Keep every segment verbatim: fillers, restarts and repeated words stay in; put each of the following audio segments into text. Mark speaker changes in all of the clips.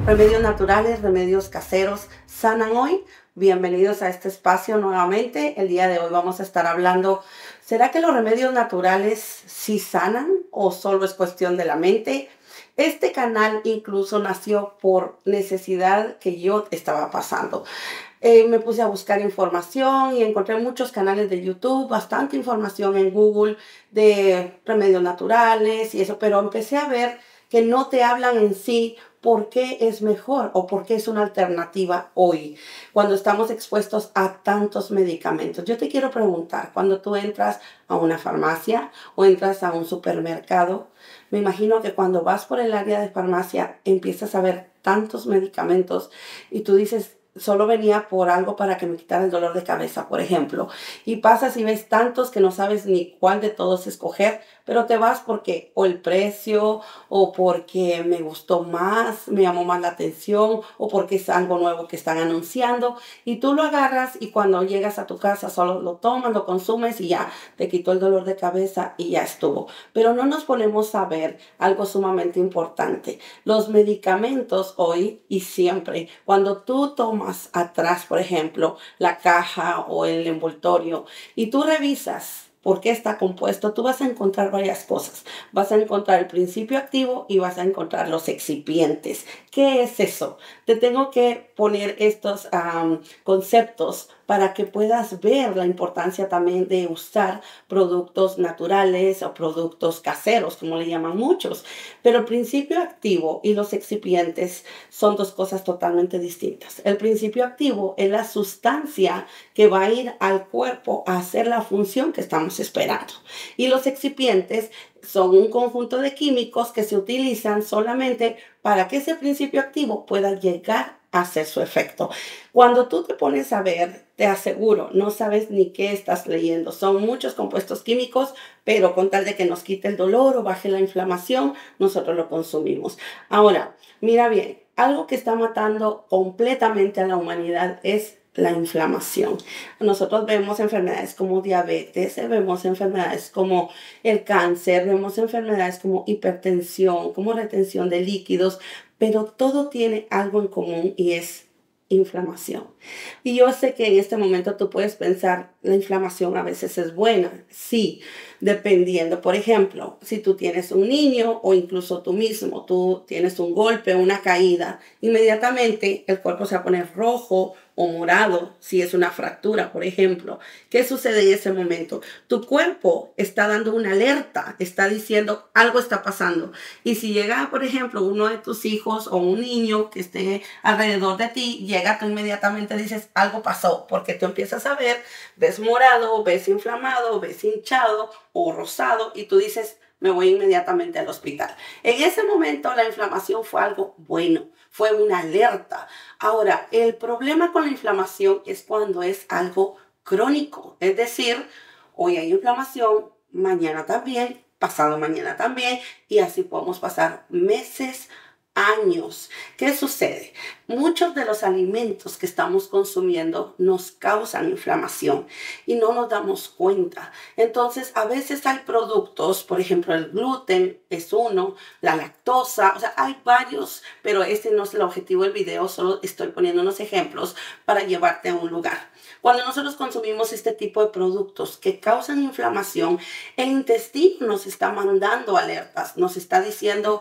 Speaker 1: Remedios naturales, remedios caseros, ¿sanan hoy? Bienvenidos a este espacio nuevamente. El día de hoy vamos a estar hablando, ¿será que los remedios naturales sí sanan o solo es cuestión de la mente? Este canal incluso nació por necesidad que yo estaba pasando. Eh, me puse a buscar información y encontré muchos canales de YouTube, bastante información en Google de remedios naturales y eso, pero empecé a ver que no te hablan en sí por qué es mejor o por qué es una alternativa hoy, cuando estamos expuestos a tantos medicamentos. Yo te quiero preguntar, cuando tú entras a una farmacia o entras a un supermercado, me imagino que cuando vas por el área de farmacia empiezas a ver tantos medicamentos y tú dices, solo venía por algo para que me quitara el dolor de cabeza, por ejemplo. Y pasas y ves tantos que no sabes ni cuál de todos escoger, pero te vas porque o el precio, o porque me gustó más, me llamó más la atención, o porque es algo nuevo que están anunciando. Y tú lo agarras y cuando llegas a tu casa solo lo tomas, lo consumes y ya te quitó el dolor de cabeza y ya estuvo. Pero no nos ponemos a ver algo sumamente importante. Los medicamentos hoy y siempre, cuando tú tomas atrás, por ejemplo, la caja o el envoltorio y tú revisas por qué está compuesto, tú vas a encontrar varias cosas. Vas a encontrar el principio activo y vas a encontrar los excipientes. ¿Qué es eso? Te tengo que poner estos um, conceptos para que puedas ver la importancia también de usar productos naturales o productos caseros, como le llaman muchos. Pero el principio activo y los excipientes son dos cosas totalmente distintas. El principio activo es la sustancia que va a ir al cuerpo a hacer la función que estamos esperando. Y los excipientes son un conjunto de químicos que se utilizan solamente para que ese principio activo pueda llegar a hacer su efecto. Cuando tú te pones a ver, te aseguro, no sabes ni qué estás leyendo. Son muchos compuestos químicos, pero con tal de que nos quite el dolor o baje la inflamación, nosotros lo consumimos. Ahora, mira bien, algo que está matando completamente a la humanidad es la inflamación. Nosotros vemos enfermedades como diabetes, vemos enfermedades como el cáncer, vemos enfermedades como hipertensión, como retención de líquidos, pero todo tiene algo en común y es inflamación. Y yo sé que en este momento tú puedes pensar, la inflamación a veces es buena. Sí, dependiendo. Por ejemplo, si tú tienes un niño o incluso tú mismo, tú tienes un golpe, una caída, inmediatamente el cuerpo se va a poner rojo o morado, si es una fractura, por ejemplo. ¿Qué sucede en ese momento? Tu cuerpo está dando una alerta, está diciendo algo está pasando. Y si llega, por ejemplo, uno de tus hijos o un niño que esté alrededor de ti, llega, tú inmediatamente dices algo pasó, porque tú empiezas a ver, ves morado, ves inflamado, ves hinchado o rosado y tú dices, me voy inmediatamente al hospital. En ese momento la inflamación fue algo bueno, fue una alerta. Ahora, el problema con la inflamación es cuando es algo crónico, es decir, hoy hay inflamación, mañana también, pasado mañana también, y así podemos pasar meses, años. ¿Qué sucede? Muchos de los alimentos que estamos consumiendo nos causan inflamación y no nos damos cuenta. Entonces, a veces hay productos, por ejemplo, el gluten es uno, la lactosa, o sea, hay varios, pero este no es el objetivo del video, solo estoy poniendo unos ejemplos para llevarte a un lugar. Cuando nosotros consumimos este tipo de productos que causan inflamación, el intestino nos está mandando alertas, nos está diciendo,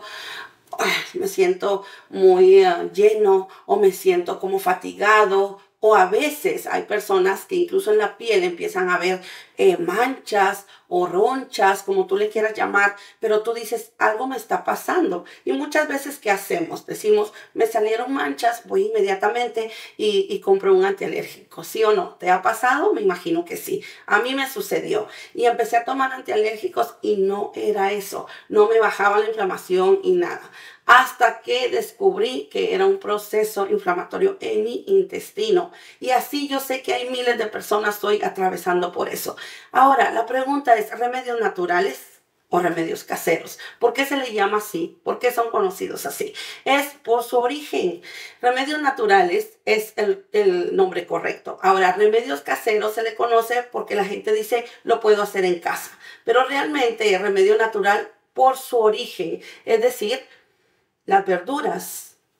Speaker 1: me siento muy uh, lleno o me siento como fatigado, o a veces hay personas que incluso en la piel empiezan a ver eh, manchas o ronchas, como tú le quieras llamar, pero tú dices, algo me está pasando. Y muchas veces, ¿qué hacemos? Decimos, me salieron manchas, voy inmediatamente y, y compro un antialérgico. ¿Sí o no? ¿Te ha pasado? Me imagino que sí. A mí me sucedió. Y empecé a tomar antialérgicos y no era eso. No me bajaba la inflamación y nada. Hasta que descubrí que era un proceso inflamatorio en mi intestino. Y así yo sé que hay miles de personas hoy atravesando por eso. Ahora, la pregunta es, ¿remedios naturales o remedios caseros? ¿Por qué se le llama así? ¿Por qué son conocidos así? Es por su origen. Remedios naturales es el, el nombre correcto. Ahora, remedios caseros se le conoce porque la gente dice, lo puedo hacer en casa. Pero realmente el remedio natural por su origen, es decir, las verduras,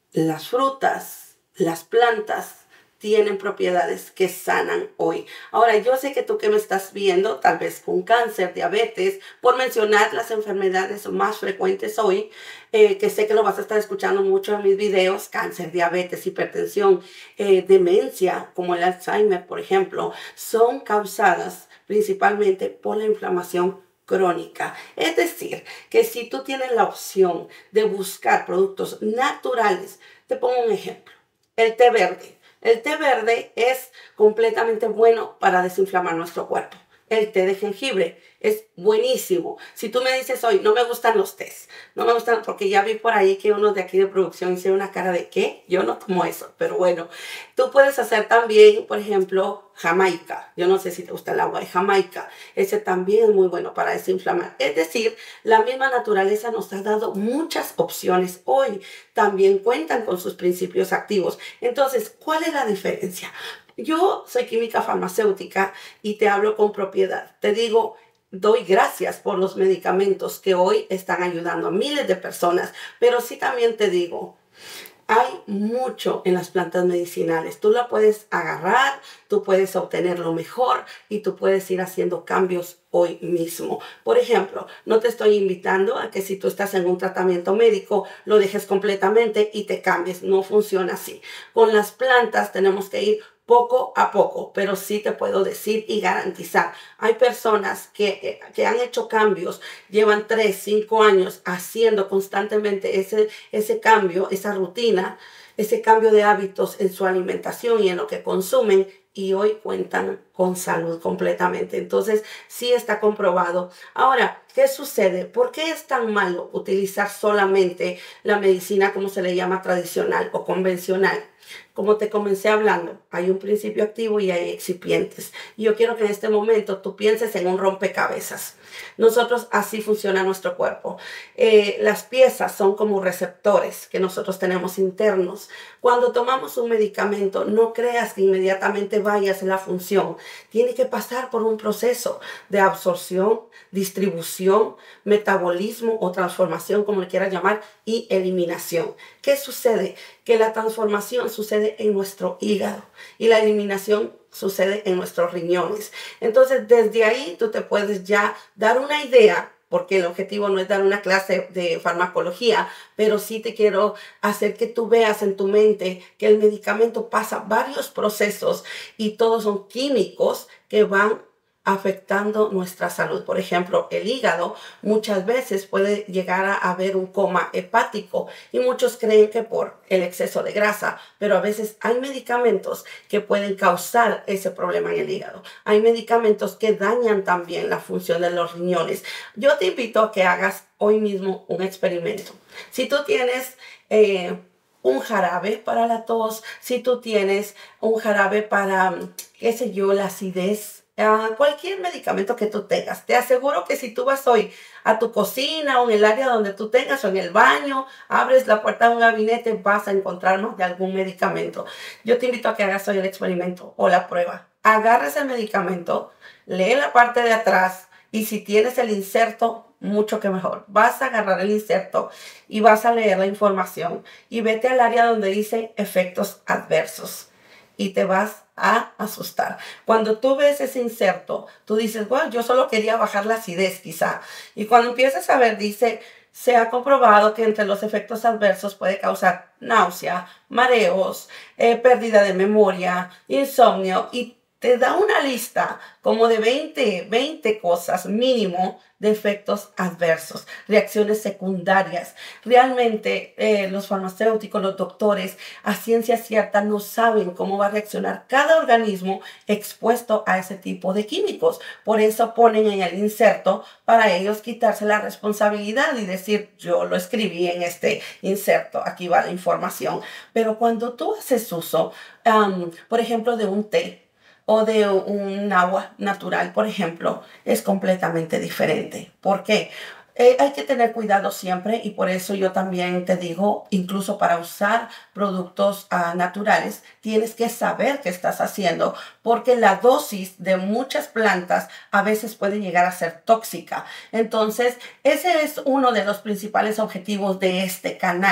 Speaker 1: las frutas, las plantas tienen propiedades que sanan hoy. Ahora, yo sé que tú que me estás viendo, tal vez con cáncer, diabetes, por mencionar las enfermedades más frecuentes hoy, eh, que sé que lo vas a estar escuchando mucho en mis videos, cáncer, diabetes, hipertensión, eh, demencia, como el Alzheimer, por ejemplo, son causadas principalmente por la inflamación crónica. Es decir, que si tú tienes la opción de buscar productos naturales, te pongo un ejemplo, el té verde. El té verde es completamente bueno para desinflamar nuestro cuerpo. El té de jengibre es buenísimo. Si tú me dices hoy, no me gustan los tés, no me gustan porque ya vi por ahí que unos de aquí de producción hicieron una cara de ¿qué? Yo no tomo eso, pero bueno, tú puedes hacer también, por ejemplo, Jamaica. Yo no sé si te gusta el agua de Jamaica. Ese también es muy bueno para desinflamar. Es decir, la misma naturaleza nos ha dado muchas opciones hoy. También cuentan con sus principios activos. Entonces, ¿cuál es la diferencia? Yo soy química farmacéutica y te hablo con propiedad. Te digo, doy gracias por los medicamentos que hoy están ayudando a miles de personas, pero sí también te digo, hay mucho en las plantas medicinales. Tú la puedes agarrar, tú puedes obtener lo mejor y tú puedes ir haciendo cambios hoy mismo. Por ejemplo, no te estoy invitando a que si tú estás en un tratamiento médico lo dejes completamente y te cambies. No funciona así. Con las plantas tenemos que ir poco a poco, pero sí te puedo decir y garantizar, hay personas que, que han hecho cambios, llevan tres, cinco años haciendo constantemente ese, ese cambio, esa rutina, ese cambio de hábitos en su alimentación y en lo que consumen y hoy cuentan con salud completamente. Entonces, sí está comprobado. Ahora, ¿qué sucede? ¿Por qué es tan malo utilizar solamente la medicina, como se le llama, tradicional o convencional? Como te comencé hablando, hay un principio activo y hay excipientes. Y yo quiero que en este momento tú pienses en un rompecabezas. Nosotros, así funciona nuestro cuerpo. Eh, las piezas son como receptores que nosotros tenemos internos. Cuando tomamos un medicamento, no creas que inmediatamente vayas en la función. Tiene que pasar por un proceso de absorción, distribución, metabolismo o transformación, como le quieras llamar, y eliminación. ¿Qué sucede? Que la transformación sucede en nuestro hígado y la eliminación sucede en nuestros riñones. Entonces, desde ahí tú te puedes ya dar una idea, porque el objetivo no es dar una clase de farmacología, pero sí te quiero hacer que tú veas en tu mente que el medicamento pasa varios procesos y todos son químicos que van afectando nuestra salud. Por ejemplo, el hígado muchas veces puede llegar a haber un coma hepático y muchos creen que por el exceso de grasa, pero a veces hay medicamentos que pueden causar ese problema en el hígado. Hay medicamentos que dañan también la función de los riñones. Yo te invito a que hagas hoy mismo un experimento. Si tú tienes eh, un jarabe para la tos, si tú tienes un jarabe para, qué sé yo, la acidez, Uh, cualquier medicamento que tú tengas. Te aseguro que si tú vas hoy a tu cocina o en el área donde tú tengas o en el baño, abres la puerta de un gabinete, vas a encontrar más de algún medicamento. Yo te invito a que hagas hoy el experimento o la prueba. Agarres el medicamento, lee la parte de atrás y si tienes el inserto, mucho que mejor. Vas a agarrar el inserto y vas a leer la información y vete al área donde dice efectos adversos y te vas a asustar. Cuando tú ves ese inserto, tú dices, bueno, yo solo quería bajar la acidez quizá. Y cuando empiezas a ver, dice, se ha comprobado que entre los efectos adversos puede causar náusea, mareos, eh, pérdida de memoria, insomnio y te da una lista como de veinte, veinte cosas mínimo de efectos adversos, reacciones secundarias. Realmente eh, los farmacéuticos, los doctores, a ciencia cierta no saben cómo va a reaccionar cada organismo expuesto a ese tipo de químicos. Por eso ponen en el inserto para ellos quitarse la responsabilidad y decir, yo lo escribí en este inserto, aquí va la información. Pero cuando tú haces uso, um, por ejemplo, de un té, o de un agua natural, por ejemplo, es completamente diferente. ¿Por qué? Eh, hay que tener cuidado siempre y por eso yo también te digo, incluso para usar productos uh, naturales, tienes que saber qué estás haciendo porque la dosis de muchas plantas a veces puede llegar a ser tóxica. Entonces, ese es uno de los principales objetivos de este canal,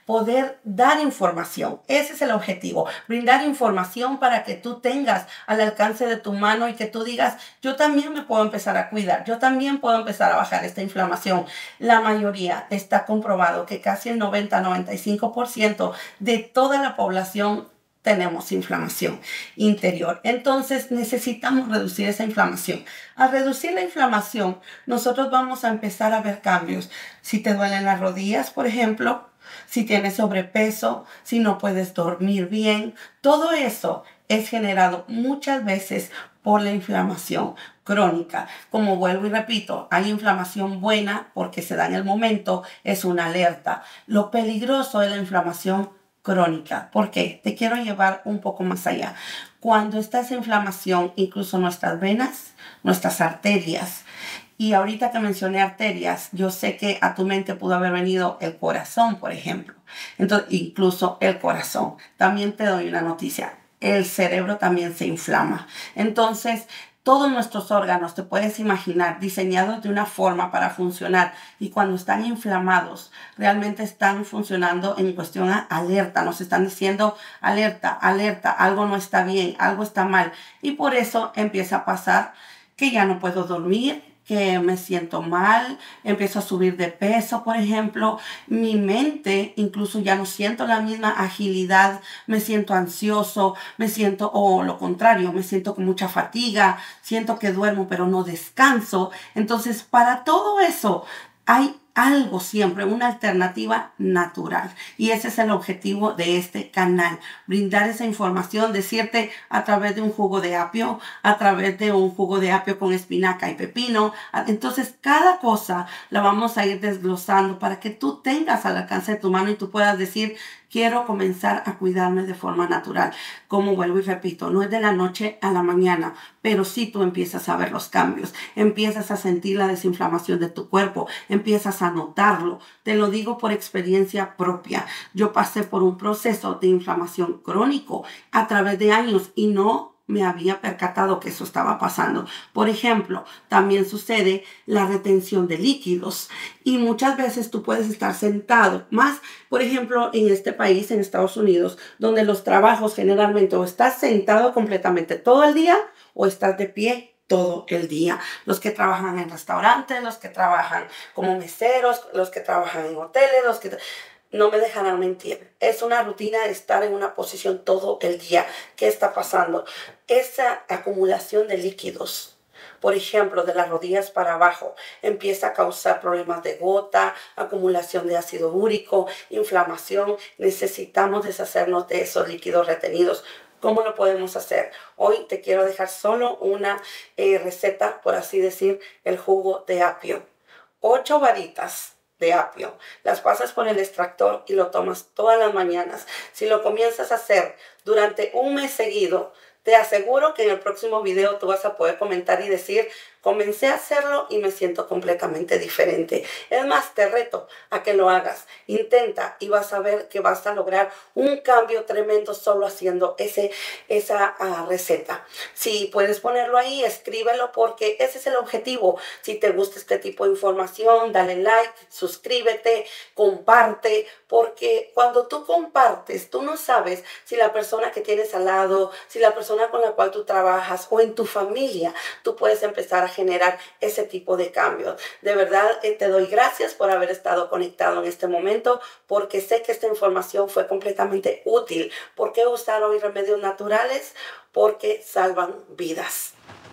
Speaker 1: poder dar información. Ese es el objetivo, brindar información para que tú tengas al alcance de tu mano y que tú digas, yo también me puedo empezar a cuidar, yo también puedo empezar a bajar esta inflamación. La mayoría está comprobado que casi el noventa a noventa y cinco por ciento de toda la población tenemos inflamación interior. Entonces necesitamos reducir esa inflamación. Al reducir la inflamación, nosotros vamos a empezar a ver cambios. Si te duelen las rodillas, por ejemplo, si tienes sobrepeso, si no puedes dormir bien, todo eso es generado muchas veces por la inflamación crónica. Como vuelvo y repito, hay inflamación buena porque se da en el momento, es una alerta. Lo peligroso es la inflamación crónica. ¿Por qué? Te quiero llevar un poco más allá. Cuando está esa inflamación, incluso nuestras venas, nuestras arterias, y ahorita que mencioné arterias, yo sé que a tu mente pudo haber venido el corazón, por ejemplo. Entonces, incluso el corazón. También te doy una noticia. El cerebro también se inflama. Entonces, todos nuestros órganos, te puedes imaginar, diseñados de una forma para funcionar, y cuando están inflamados, realmente están funcionando en cuestión a alerta. Nos están diciendo alerta, alerta, algo no está bien, algo está mal. Y por eso empieza a pasar que ya no puedo dormir, que me siento mal, empiezo a subir de peso, por ejemplo. Mi mente incluso ya no siento la misma agilidad, me siento ansioso, me siento, o lo contrario, me siento con mucha fatiga, siento que duermo pero no descanso. Entonces, para todo eso hay algo siempre, una alternativa natural. Y ese es el objetivo de este canal, brindar esa información, decirte a través de un jugo de apio, a través de un jugo de apio con espinaca y pepino. Entonces, cada cosa la vamos a ir desglosando para que tú tengas al alcance de tu mano y tú puedas decir, quiero comenzar a cuidarme de forma natural. Como vuelvo y repito, no es de la noche a la mañana, pero sí tú empiezas a ver los cambios, empiezas a sentir la desinflamación de tu cuerpo, empiezas a notarlo. Te lo digo por experiencia propia. Yo pasé por un proceso de inflamación crónico a través de años y no me había percatado que eso estaba pasando. Por ejemplo, también sucede la retención de líquidos y muchas veces tú puedes estar sentado, más por ejemplo en este país, en Estados Unidos, donde los trabajos generalmente o estás sentado completamente todo el día o estás de pie todo el día. Los que trabajan en restaurantes, los que trabajan como meseros, los que trabajan en hoteles, los que... No me dejarán mentir. Es una rutina de estar en una posición todo el día. ¿Qué está pasando? Esa acumulación de líquidos, por ejemplo, de las rodillas para abajo, empieza a causar problemas de gota, acumulación de ácido úrico, inflamación. Necesitamos deshacernos de esos líquidos retenidos. ¿Cómo lo podemos hacer? Hoy te quiero dejar solo una eh, receta, por así decir, el jugo de apio. Ocho varitas de apio. Las pasas por el extractor y lo tomas todas las mañanas. Si lo comienzas a hacer durante un mes seguido, te aseguro que en el próximo video tú vas a poder comentar y decir, comencé a hacerlo y me siento completamente diferente. Es más, te reto a que lo hagas. Intenta y vas a ver que vas a lograr un cambio tremendo solo haciendo ese, esa uh, receta. Si puedes ponerlo ahí, escríbelo porque ese es el objetivo. Si te gusta este tipo de información, dale like, suscríbete, comparte, porque cuando tú compartes, tú no sabes si la persona que tienes al lado, si la persona con la cual tú trabajas o en tu familia, tú puedes empezar a generar ese tipo de cambios. De verdad, eh, te doy gracias por haber estado conectado en este momento, porque sé que esta información fue completamente útil. ¿Por qué usar hoy remedios naturales? Porque salvan vidas.